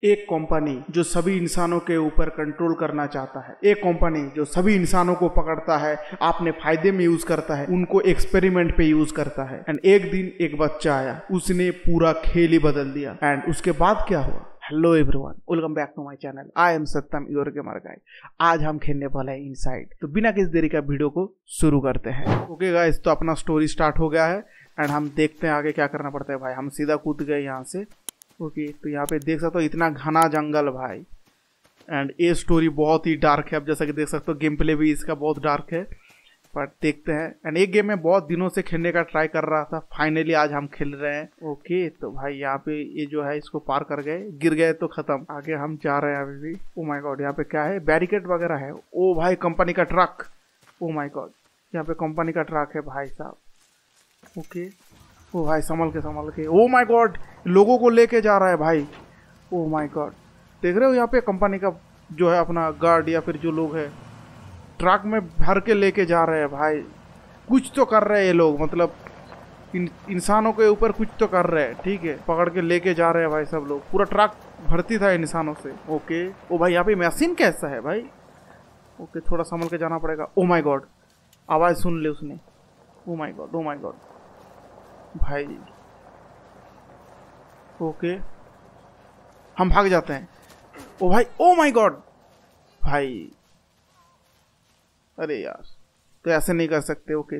एक कंपनी जो सभी इंसानों के ऊपर कंट्रोल करना चाहता है, एक कंपनी जो सभी इंसानों को पकड़ता है, अपने फायदे में यूज करता है, उनको एक्सपेरिमेंट पे यूज करता है। एंड एक दिन एक बच्चा आया, उसने पूरा खेल ही बदल दिया। एंड उसके बाद क्या हुआ? Hello everyone, welcome back to my channel. I am Satyam, your gamer guide. आज हम खेलने वाले हैं इनसाइड। तो बिना किसी देरी का वीडियो को शुरू करते हैं। ओके गाइस, तो अपना स्टोरी स्टार्ट हो गया है एंड हम देखते हैं आगे क्या करना पड़ता है। भाई हम सीधा कूद गए यहाँ से। ओके, तो यहाँ पे देख सकते हो इतना घना जंगल भाई। एंड ये स्टोरी बहुत ही डार्क है। अब जैसा कि देख सकते हो गेम प्ले भी इसका बहुत डार्क है, बट देखते हैं। एंड एक गेम में बहुत दिनों से खेलने का ट्राई कर रहा था, फाइनली आज हम खेल रहे हैं। ओके, तो भाई यहाँ पे ये जो है इसको पार कर गए, गिर गए तो खत्म। आगे हम जा रहे हैं अभी भी। ओ माय गॉड, यहाँ पे क्या है? बैरिकेड वगैरह है। ओ भाई, कंपनी का ट्रक। ओ माय गॉड, यहाँ पे कंपनी का ट्रक है भाई साहब। ओके, ओ भाई संभल के। ओ माय गॉड, लोगों को लेके जा रहा है भाई। ओ माय गॉड, देख रहे हो यहाँ पे कंपनी का जो है अपना गार्ड या फिर जो लोग है ट्रक में भर के लेके जा रहे हैं भाई। कुछ तो कर रहे हैं ये लोग, मतलब इंसानों के ऊपर कुछ तो कर रहे हैं। ठीक है, पकड़ के लेके जा रहे हैं भाई सब लोग। पूरा ट्रक भर्ती था इंसानों से। ओके, ओ भाई यहाँ पे मशीन कैसा है भाई। ओके, थोड़ा संभल के जाना पड़ेगा। ओ माय गॉड, आवाज सुन ले उसने। ओ माय गॉड भाई। ओके, हम भाग जाते हैं। ओ भाई, ओ माय गॉड भाई, अरे यार, तो ऐसे नहीं कर सकते। ओके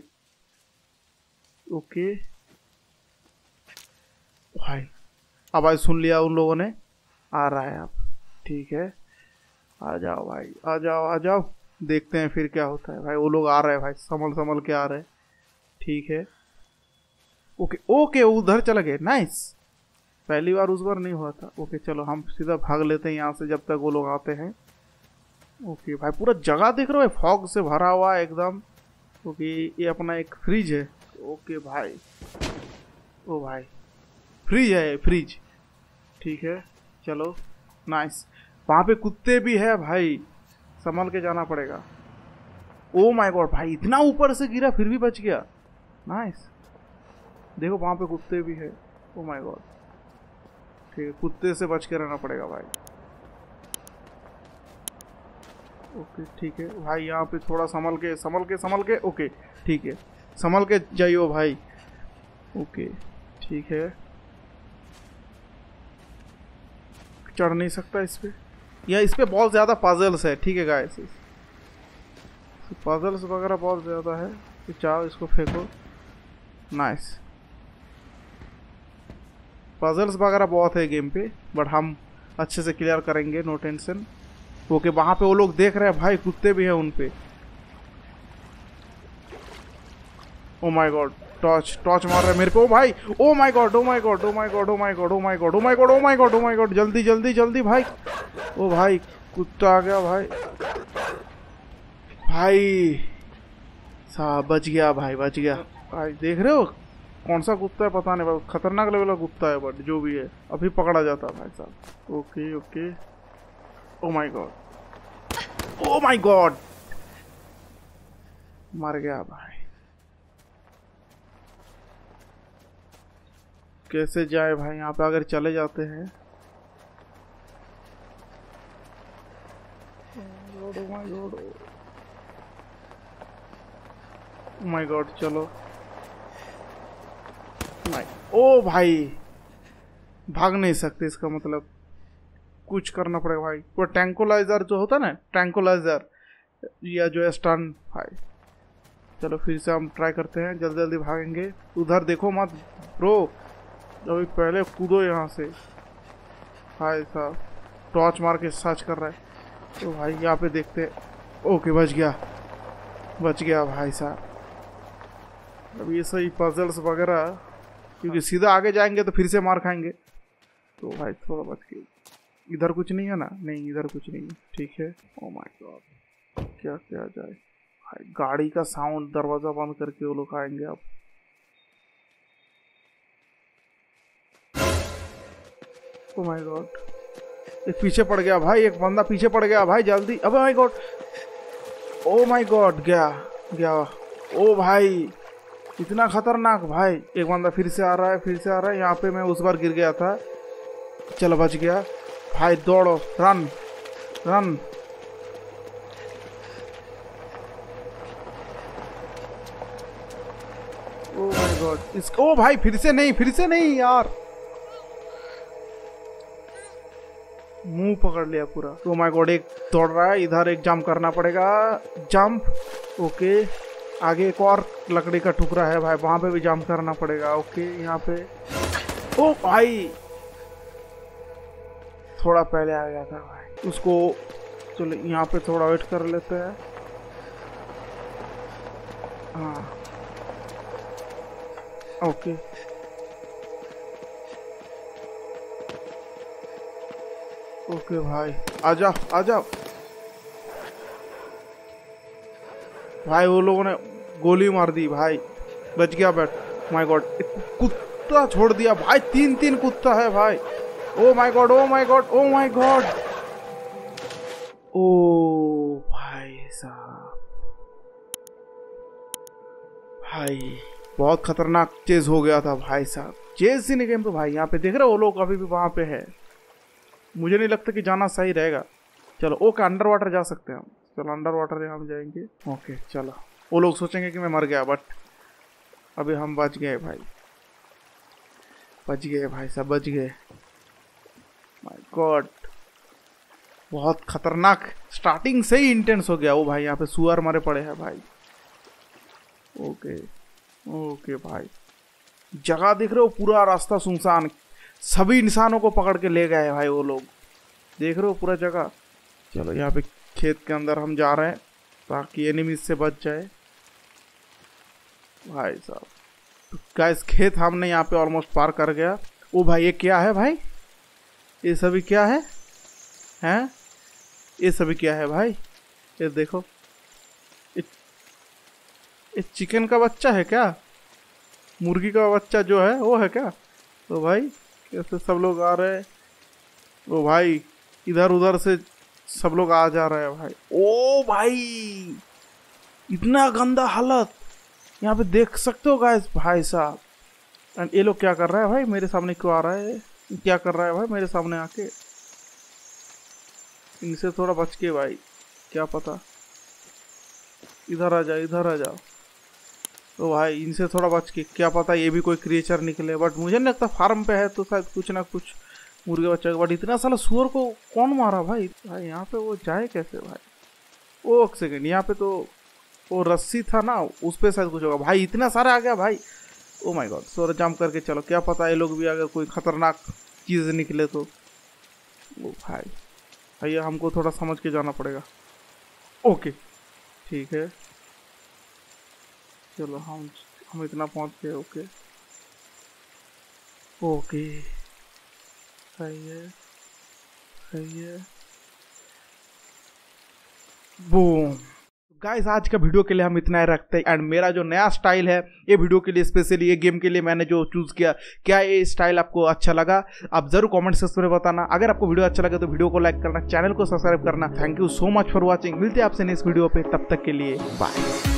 भाई, आवाज सुन लिया उन लोगों ने, आ रहा है अब। ठीक है, आ जाओ भाई, आ जाओ। देखते हैं फिर क्या होता है भाई। वो लोग आ रहे हैं भाई, संभल के आ रहे हैं। ठीक है, ओके, उधर चला गए। नाइस, पहली बार उस बार नहीं हुआ था। ओके चलो, हम सीधा भाग लेते हैं यहाँ से जब तक वो लोग आते हैं। ओके भाई, पूरा जगह देख रहे हो, फॉग से भरा हुआ है एकदम। ओके, ये अपना एक फ्रिज है। ओके भाई, ओ भाई, फ्रिज है, फ्रिज। ठीक है, चलो नाइस। वहाँ पे कुत्ते भी है भाई, संभल के जाना पड़ेगा। ओ माय गॉड भाई, इतना ऊपर से गिरा फिर भी बच गया। नाइस, देखो वहाँ पे कुत्ते भी है। ओ माय गॉड, ठीक है, कुत्ते से बच के रहना पड़ेगा भाई। ओके ठीक है भाई, यहाँ पे थोड़ा संभल के। ओके ठीक है, संभल के जाइयो भाई। ओके ठीक है, चढ़ नहीं सकता इस पे, या इस पे बहुत ज़्यादा पजल्स है। ठीक है गाइस, पजल्स वगैरह बहुत ज़्यादा है। तो चाहो इसको फेंको। नाइस, पजल्स वगैरह बहुत है गेम पे, बट हम अच्छे से क्लियर करेंगे, नो टेंशन। ओके, वहां पे वो लोग देख रहे हैं भाई, कुत्ते भी हैं उन पे। ओ माय गॉड, टॉर्च मार रहा है मेरे पे। ओ भाई, ओ माय गॉड, जल्दी भाई। ओ भाई, कुत्ता आ गया भाई साहब, बच गया भाई। देख रहे हो कौन सा कुत्ता है पता नहीं भाई, खतरनाक लेवल का कुत्ता है, बट जो भी है अभी पकड़ा जाता भाई साहब। ओके, ओ माय गॉड, मर गया भाई। कैसे जाए भाई यहाँ पे? अगर चले जाते हैं। ओ माय गॉड, चलो। ओ भाई, भाग नहीं सकते, इसका मतलब कुछ करना पड़ेगा भाई। वो ट्रैंकुलाइजर जो होता है ना, ट्रैंकुलाइजर या जो है स्टन भाई। चलो फिर से हम ट्राई करते हैं, जल्दी भागेंगे। उधर देखो मत ब्रो, अभी पहले कूदो यहाँ से भाई साहब। टॉर्च मार के सर्च कर रहा है। तो भाई यहाँ पे देखते हैं। ओके, बच गया भाई साहब। अब ये सही पजल्स वगैरह, क्योंकि सीधा आगे जाएंगे तो फिर से मार खाएंगे। तो भाई थोड़ा बच के। इधर कुछ नहीं है ना? नहीं, इधर कुछ नहीं है। ठीक है। ओ माय गॉड, क्या जाए भाई। गाड़ी का साउंड, दरवाजा बंद करके वो लोग आएंगे अब। ओ माय गॉड, एक पीछे पड़ गया भाई, एक बंदा पीछे पड़ गया भाई, जल्दी। अब my god, oh my god, गया। ओ भाई, इतना खतरनाक भाई। एक बंदा फिर से आ रहा है। यहाँ पे मैं उस बार गिर गया था, चलो बच गया। भाई दौड़ो, run run. Oh my god, इसको, ओ भाई फिर से नहीं यार, मुंह पकड़ लिया पूरा। ओ माय गॉड, एक दौड़ रहा है इधर, एक जंप करना पड़ेगा, जंप। ओके, आगे एक और लकड़ी का टुकड़ा है भाई, वहां पे भी जंप करना पड़ेगा। ओके, यहाँ पे, ओ भाई थोड़ा पहले आ गया था भाई उसको। चलो यहाँ पे थोड़ा वेट कर लेते हैं। हाँ ओके, ओके भाई, आजा आजा भाई। वो लोगों ने गोली मार दी भाई, बच गया बैट। माय गॉड, कुत्ता छोड़ दिया भाई, तीन कुत्ता है भाई। Oh my god, oh my god, oh my god. ओ भाई साहब, भाई बहुत खतरनाक चेज हो गया था भाई साहब। चेज ही नहीं गेम पे भाई। यहाँ पे देख रहे हो वो लोग अभी भी वहां पे है। मुझे नहीं लगता कि जाना सही रहेगा। चलो ओके, अंडर वाटर जा सकते हैं हम। चलो अंडर वाटर हम जाएंगे। ओके चलो, वो लोग सोचेंगे कि मैं मर गया, बट अभी हम बच गए भाई, बच गए भाई साहब, बच गए। माय गॉड, बहुत खतरनाक, स्टार्टिंग से ही इंटेंस हो गया। वो भाई यहाँ पे सुअर मरे पड़े हैं भाई। ओके ओके भाई, जगह दिख रहे हो, पूरा रास्ता सुनसान, सभी इंसानों को पकड़ के ले गए भाई वो लोग, देख रहे हो पूरा जगह। चलो यहाँ पे खेत के अंदर हम जा रहे हैं ताकि एनिमीज से बच जाए भाई साहब। तो गाइस, खेत हमने यहाँ पे ऑलमोस्ट पार कर गया। ओ भाई, ये क्या है भाई, ये सभी क्या है, हैं ये सभी क्या है भाई? ये देखो, ये चिकन का बच्चा है क्या? मुर्गी का बच्चा जो है वो है क्या? तो भाई कैसे सब लोग आ रहे हैं? ओ भाई, इधर उधर से सब लोग आ जा रहे हैं भाई। ओ भाई, इतना गंदा हालत यहाँ पे देख सकते हो गाइस भाई साहब। एंड ये लोग क्या कर रहा है भाई, मेरे सामने क्यों आ रहा है? क्या कर रहा है भाई मेरे सामने आके? इनसे थोड़ा बच के भाई, क्या पता। इधर आ जाओ, इधर आ जाओ। तो भाई इनसे थोड़ा बच के, क्या पता ये भी कोई क्रिएचर निकले। बट मुझे नहीं लगता, फार्म पे है तो शायद कुछ ना कुछ मुर्गे बच्चा। बट इतना साला सुअर को कौन मारा भाई? भाई यहाँ पे वो जाए कैसे भाई? ओ एक सेकेंड, यहाँ पे तो वो रस्सी था ना, उस पर शायद कुछ होगा भाई। इतना सारा आ गया भाई। ओ माय गॉड, सुअर जंप करके चलो, क्या पता ये लोग भी अगर कोई खतरनाक चीज़ निकले तो। ओ भाई भैया, हमको थोड़ा समझ के जाना पड़ेगा। ओके ठीक है, चलो हम इतना पहुंच गए। ओके ओके, सही है सही है। बूम गाइस, आज का वीडियो के लिए हम इतना ही रखते हैं। एंड मेरा जो नया स्टाइल है ये वीडियो के लिए, स्पेशली ये गेम के लिए मैंने जो चूज किया, क्या ये स्टाइल आपको अच्छा लगा? आप जरूर कमेंट सेक्शन में बताना। अगर आपको वीडियो अच्छा लगे तो वीडियो को लाइक करना, चैनल को सब्सक्राइब करना। Thank you so much for watching. मिलते हैं आपसे नेक्स्ट वीडियो पे, तब तक के लिए बाय।